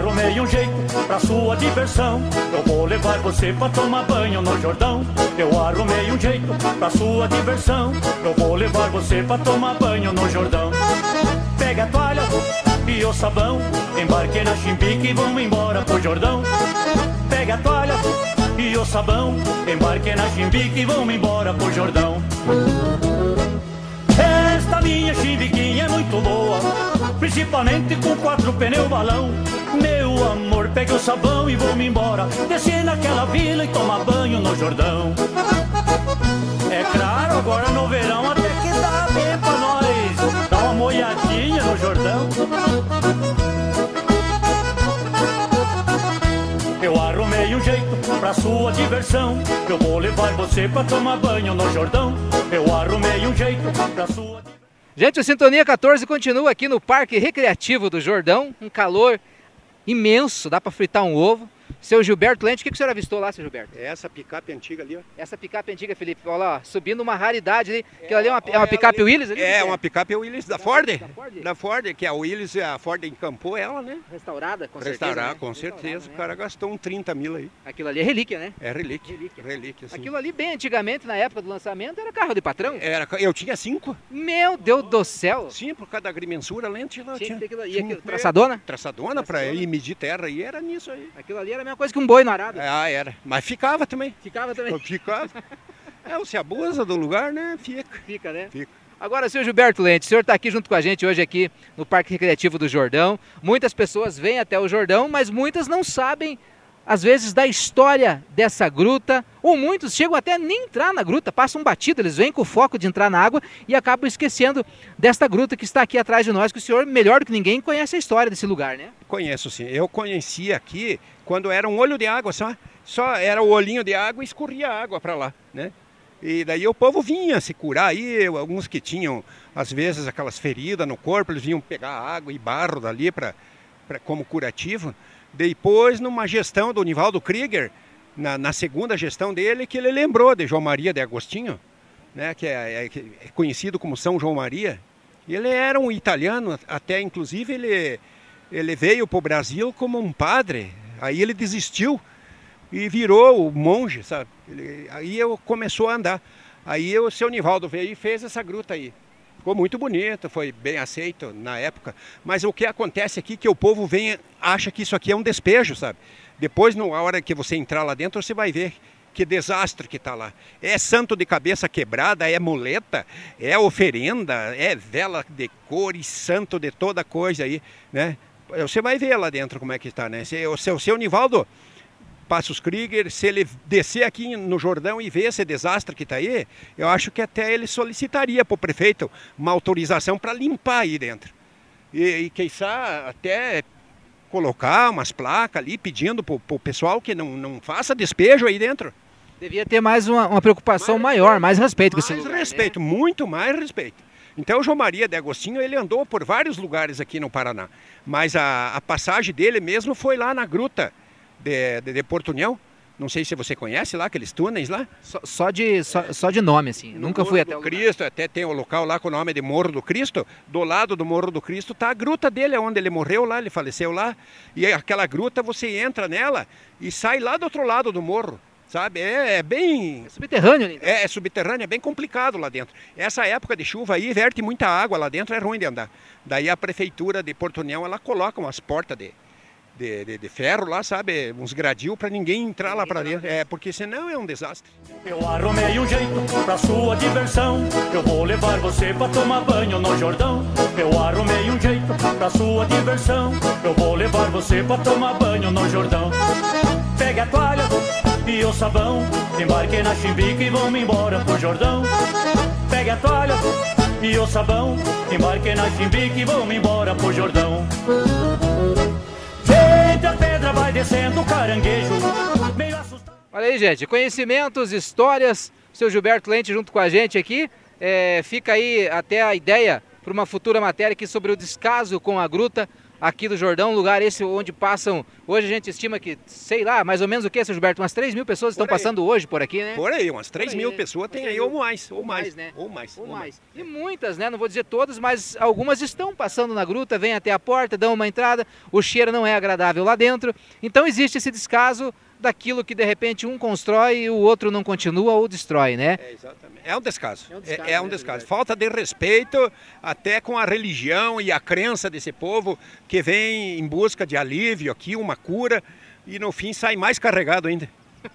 arrumei um jeito pra sua diversão. Eu vou levar você pra tomar banho no Jordão. Eu arrumei um jeito pra sua diversão. Eu vou levar você pra tomar banho no Jordão. Pega a toalha e o sabão, embarque na chimbique e vamos embora pro Jordão. Pega a toalha e o sabão, embarque na chimbique e vamos embora pro Jordão. Esta minha chimbiquinha é muito boa, principalmente com 4 pneus balão. Meu amor, pega o sabão e vamos embora, descer naquela vila e tomar banho no Jordão. É claro, agora no verão até que dá bem pra nós dar uma molhadinha no Jordão. Eu arrumei um jeito pra sua diversão. Eu vou levar você pra tomar banho no Jordão. Eu arrumei um jeito pra sua diversão. Gente, o Sintonia 14 continua aqui no Parque Recreativo do Jordão. Um calor imenso, dá pra fritar um ovo. Seu Gilberto Lente, o que o senhor avistou lá, seu Gilberto? É essa picape antiga ali, ó. Essa picape antiga, Felipe, olha lá, subindo uma raridade ali. Aquela ali é uma picape Willys? Ali, é, uma picape Willys da Ford. Da Ford? Da Ford, que a Willys, a Ford encampou ela, né? Restaurada, com certeza. Restaurar, né? com certeza. Né? O cara gastou uns 30 mil aí. Aquilo ali é relíquia, né? É relíquia. Relíquia. Relíquia, sim. Aquilo ali, bem antigamente, na época do lançamento, era carro de patrão? Eu tinha 5. Meu Deus do céu! Sim, por causa da agrimensura lente. Tinha que ter aquilo ali. E aquilo, traçadona? Traçadona, pra ir medir terra aí, era nisso aí. Aquilo ali era a mesma coisa que um boi no arado. Ah, era. Mas ficava também. Ficava também? Ficava. Se abusa do lugar, né? Fica, né? Fica. Agora, senhor Gilberto Lente, o senhor está aqui junto com a gente hoje aqui no Parque Recreativo do Jordão. Muitas pessoas vêm até o Jordão, mas muitas não sabem, às vezes, da história dessa gruta, ou muitos chegam até a nem entrar na gruta, passam batido, eles vêm com o foco de entrar na água e acabam esquecendo desta gruta que está aqui atrás de nós, que o senhor, melhor do que ninguém, conhece a história desse lugar, né? Conheço, sim. Eu conheci aqui quando era um olho de água só era o olhinho de água e escorria água para lá, né? E daí o povo vinha se curar aí, alguns que tinham, às vezes, aquelas feridas no corpo, eles vinham pegar água e barro dali como curativo. Depois, numa gestão do Nivaldo Krieger, na segunda gestão dele, que ele lembrou de João Maria de Agostinho, né, que é conhecido como São João Maria. Ele era um italiano, até inclusive ele veio para o Brasil como um padre, aí ele desistiu e virou o monge, sabe? Aí começou a andar. Aí o seu Nivaldo veio e fez essa gruta aí. Ficou muito bonito, foi bem aceito na época. Mas o que acontece aqui é que o povo acha que isso aqui é um despejo, sabe? Depois, na hora que você entrar lá dentro, você vai ver que desastre que está lá. É santo de cabeça quebrada, é muleta, é oferenda, é vela de cor e santo de toda coisa aí, né? Você vai ver lá dentro como é que está, né? O seu Nivaldo Passos Krieger, se ele descer aqui no Jordão e ver esse desastre que está aí, eu acho que até ele solicitaria para o prefeito uma autorização para limpar aí dentro. E quem sabe até colocar umas placas ali pedindo para o pessoal que não faça despejo aí dentro. Devia ter mais uma preocupação maior, mais respeito com esse lugar. Mais respeito, né? Muito mais respeito. Então o João Maria de Agostinho, ele andou por vários lugares aqui no Paraná, mas a passagem dele mesmo foi lá na gruta de Porto União. Não sei se você conhece lá, aqueles túneis lá. Só de nome, assim. Nunca fui até o Cristo, até tem um local lá com o nome de Morro do Cristo. Do lado do Morro do Cristo está a gruta dele, onde ele morreu lá, ele faleceu lá. E aquela gruta, você entra nela e sai lá do outro lado do morro, sabe? É bem... É subterrâneo ali. Então. É subterrâneo, é bem complicado lá dentro. Essa época de chuva aí, verte muita água lá dentro, é ruim de andar. Daí a prefeitura de Porto União, ela coloca umas portas de ferro lá, sabe, uns gradil para ninguém entrar lá para dentro, porque senão é um desastre. Eu arrumei um jeito pra sua diversão. Eu vou levar você pra tomar banho no Jordão. Eu arrumei um jeito pra sua diversão. Eu vou levar você pra tomar banho no Jordão. Pegue a toalha e o sabão, embarque na chimbique e vamos embora pro Jordão. Pegue a toalha e o sabão, embarque na chimbique e vamos embora pro Jordão. A pedra vai descendo o caranguejo, meio assustado. Olha aí, gente, conhecimentos, histórias, o seu Gilberto Lente junto com a gente aqui. Fica aí até a ideia para uma futura matéria aqui sobre o descaso com a gruta aqui do Jordão, um lugar esse onde passam, hoje a gente estima que, sei lá, mais ou menos o que, seu Gilberto? Umas 3 mil pessoas estão passando hoje por aqui, né? Por aí, umas 3 mil pessoas tem aí, ou mais, né? Ou mais. E muitas, né? Não vou dizer todas, mas algumas estão passando na gruta, vêm até a porta, dão uma entrada, o cheiro não é agradável lá dentro, então existe esse descaso daquilo que de repente um constrói e o outro não continua ou destrói, né? Exatamente. É um descaso. É um descaso. Falta de respeito até com a religião e a crença desse povo que vem em busca de alívio aqui, uma cura, e no fim sai mais carregado ainda.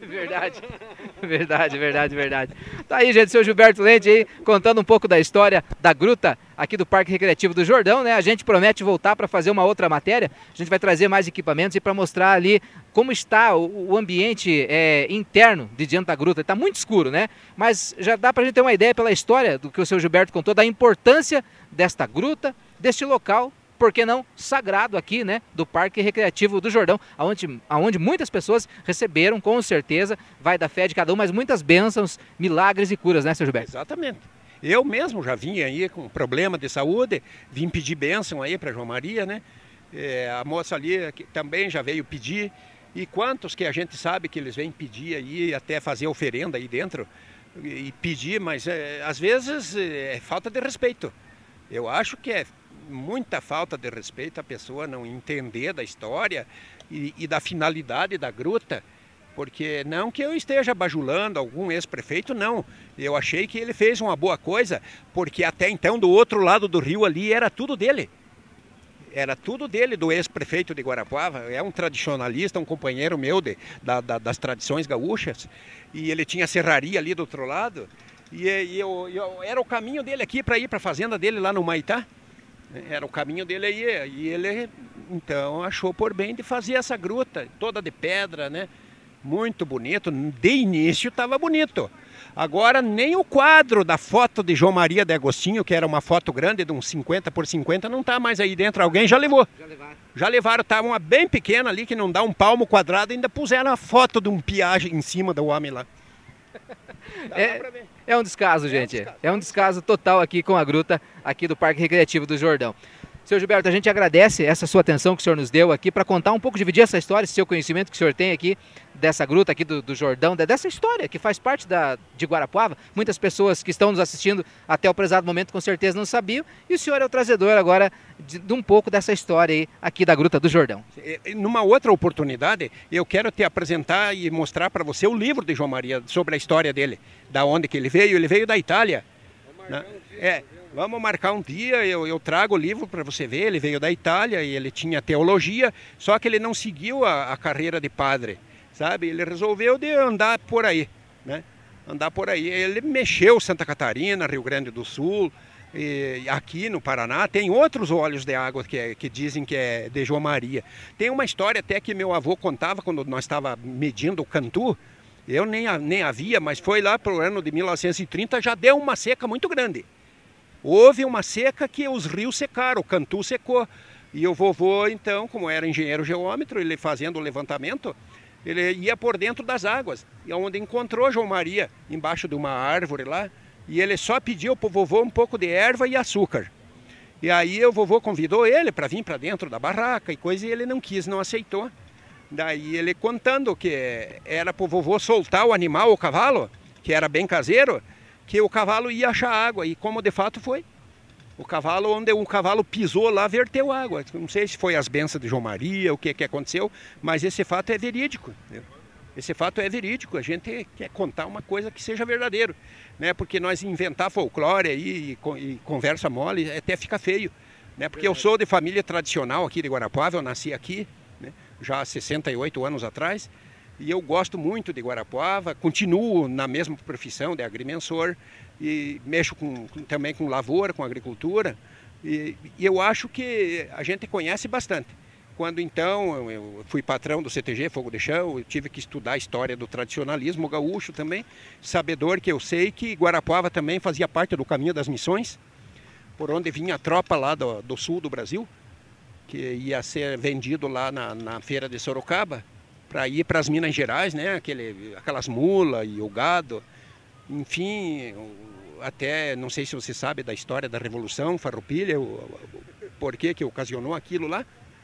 Verdade. Tá aí, gente, seu Gilberto Lente aí, contando um pouco da história da gruta aqui do Parque Recreativo do Jordão, né? A gente promete voltar para fazer uma outra matéria, a gente vai trazer mais equipamentos e para mostrar ali como está o ambiente interno de diante da gruta. Está muito escuro, né? Mas já dá para a gente ter uma ideia pela história do que o seu Gilberto contou, da importância desta gruta, deste local, por que não, sagrado aqui, né, do Parque Recreativo do Jordão, onde muitas pessoas receberam, com certeza, vai da fé de cada um, mas muitas bênçãos, milagres e curas, né, seu Gilberto? Exatamente. Eu mesmo já vim aí com problema de saúde, vim pedir bênção aí para João Maria, né? A moça ali também já veio pedir, e quantos que a gente sabe que eles vêm pedir aí, até fazer oferenda aí dentro, e pedir, mas às vezes é falta de respeito. Eu acho que é muita falta de respeito a pessoa não entender da história e da finalidade da gruta, porque não que eu esteja bajulando algum ex-prefeito, não. Eu achei que ele fez uma boa coisa, porque até então do outro lado do rio ali era tudo dele. Era tudo dele, do ex-prefeito de Guarapuava. É um tradicionalista, um companheiro meu das tradições gaúchas, e ele tinha serraria ali do outro lado, e era o caminho dele aqui para ir para a fazenda dele lá no Maitá. Era o caminho dele aí, e ele então achou por bem de fazer essa gruta, toda de pedra, né? Muito bonito, de início estava bonito. Agora nem o quadro da foto de João Maria de Agostinho, que era uma foto grande de uns 50 por 50, não está mais aí dentro, alguém já levou. Já levaram, tá uma bem pequena ali, que não dá um palmo quadrado, ainda puseram a foto de um piagem em cima do homem lá. É um descaso, gente. É um descaso total aqui com a gruta aqui do Parque Recreativo do Jordão. Seu Gilberto, a gente agradece essa sua atenção que o senhor nos deu aqui para contar um pouco, dividir essa história, esse seu conhecimento que o senhor tem aqui dessa gruta aqui do Jordão, dessa história que faz parte de Guarapuava. Muitas pessoas que estão nos assistindo até o prezado momento com certeza não sabiam, e o senhor é o trazedor agora de um pouco dessa história aí aqui da Gruta do Jordão. Numa outra oportunidade, eu quero te apresentar e mostrar para você o livro de João Maria, sobre a história dele, da onde que ele veio da Itália. Vamos marcar um dia, eu trago o livro para você ver. Ele veio da Itália e ele tinha teologia, só que ele não seguiu a carreira de padre, sabe? Ele resolveu de andar por aí, né? Andar por aí. Ele mexeu Santa Catarina, Rio Grande do Sul, e aqui no Paraná tem outros olhos de água que dizem que é de João Maria. Tem uma história até que meu avô contava quando nós estávamos medindo o Cantu. Eu nem havia, mas foi lá para o ano de 1930, já deu uma seca muito grande. Houve uma seca que os rios secaram, o Cantu secou. E o vovô, então, como era engenheiro geômetro, ele fazendo o levantamento, ele ia por dentro das águas. E onde encontrou João Maria, embaixo de uma árvore lá, e ele só pediu para o vovô um pouco de erva e açúcar. E aí o vovô convidou ele para vir para dentro da barraca e coisa, e ele não quis, não aceitou. Daí ele contando que era para o vovô soltar o animal, o cavalo, que era bem caseiro, que o cavalo ia achar água, e como de fato foi. O cavalo, onde um cavalo pisou lá, verteu água. Não sei se foi as bênçãos de João Maria, o que aconteceu, mas esse fato é verídico. Esse fato é verídico. A gente quer contar uma coisa que seja verdadeiro, né? Porque nós inventar folclore aí e conversa mole até fica feio, né? Porque eu sou de família tradicional aqui de Guarapuava, eu nasci aqui, né? Já há 68 anos atrás. E eu gosto muito de Guarapuava, continuo na mesma profissão de agrimensor e mexo também com lavoura, com agricultura. E eu acho que a gente conhece bastante. Quando então eu fui patrão do CTG Fogo de Chão, eu tive que estudar a história do tradicionalismo gaúcho também, sabedor que eu sei que Guarapuava também fazia parte do caminho das missões, por onde vinha a tropa lá do sul do Brasil, que ia ser vendido lá na feira de Sorocaba, para ir para as Minas Gerais, né? Aquelas mulas e o gado, enfim, até não sei se você sabe da história da Revolução Farroupilha, por que ocasionou aquilo lá,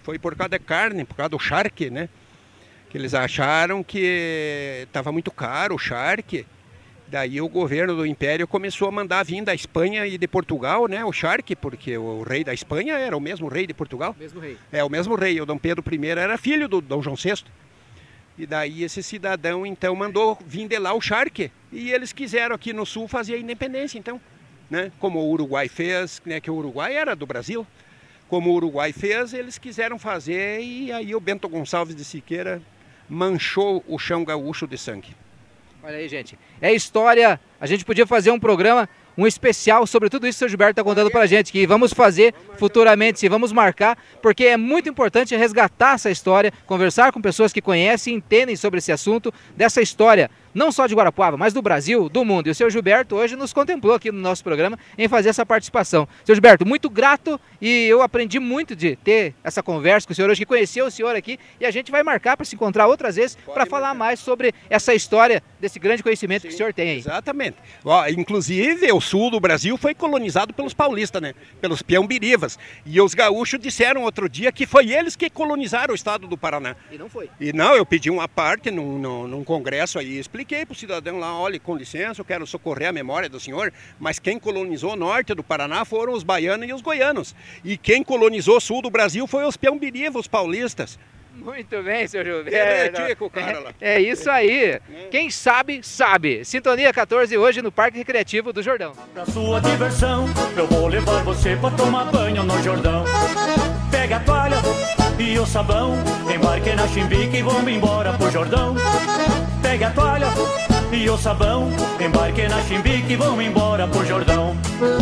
foi por causa da carne, por causa do charque, né? Que eles acharam que estava muito caro o charque. Daí o governo do Império começou a mandar vir da Espanha e de Portugal, né, o charque, porque o rei da Espanha era o mesmo rei de Portugal. O mesmo rei. É, o mesmo rei. O Dom Pedro I era filho do Dom João VI. E daí esse cidadão, então, mandou vir de lá o charque. E eles quiseram aqui no sul fazer a independência, então. Né? Como o Uruguai fez, né, que o Uruguai era do Brasil. Como o Uruguai fez, eles quiseram fazer e aí o Bento Gonçalves de Siqueira manchou o chão gaúcho de sangue. Olha aí, gente. É história. A gente podia fazer um programa, um especial sobre tudo isso que o seu Gilberto está contando para a gente, que vamos fazer futuramente, sim, vamos marcar, porque é muito importante resgatar essa história, conversar com pessoas que conhecem e entendem sobre esse assunto, dessa história, não só de Guarapuava, mas do Brasil, do mundo. E o seu Gilberto hoje nos contemplou aqui no nosso programa em fazer essa participação. Seu Gilberto, muito grato, e eu aprendi muito de ter essa conversa com o senhor hoje, que conheceu o senhor aqui, e a gente vai marcar para se encontrar outras vezes para falar mais sobre essa história, desse grande conhecimento, sim, que o senhor tem aí. Exatamente. Ó, inclusive, o sul do Brasil foi colonizado pelos paulistas, né? Pelos peão-birivas. E os gaúchos disseram outro dia que foi eles que colonizaram o estado do Paraná. E não foi. E não, eu pedi uma parte num congresso aí, expliquei para o cidadão lá, olha, com licença, eu quero socorrer a memória do senhor, mas quem colonizou o norte do Paraná foram os baianos e os goianos. E quem colonizou o sul do Brasil foi os peão-birivas, os paulistas. Muito bem, seu Gilberto. É isso aí. Quem sabe, sabe. Sintonia 14 hoje no Parque Recreativo do Jordão. Pra sua diversão, eu vou levar você pra tomar banho no Jordão. Pega a toalha e o sabão, embarque na chimbica e vamos embora pro Jordão. Pega a toalha e o sabão, embarque na chimbica e vamos embora pro Jordão.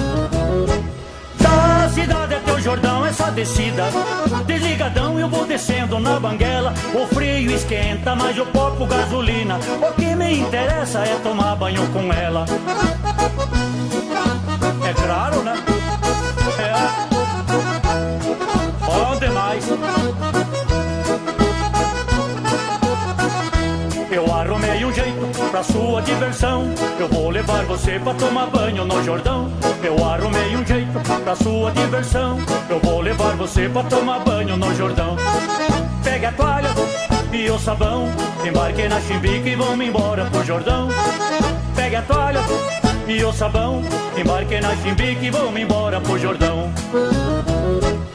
Da cidade até o Jordão é só descida, desligadão eu vou descendo na banguela. O frio esquenta, mas eu pouco gasolina, o que me interessa é tomar banho com ela. É claro, né? É. Onde mais? Eu arrumei um jeito pra sua diversão, eu vou levar você pra tomar banho no Jordão. Eu arrumei um jeito pra sua diversão, eu vou levar você pra tomar banho no Jordão. Pega a toalha e o sabão, embarque na chimbica e vamos embora pro Jordão. Pega a toalha e o sabão, embarque na chimbica e vamos embora pro Jordão.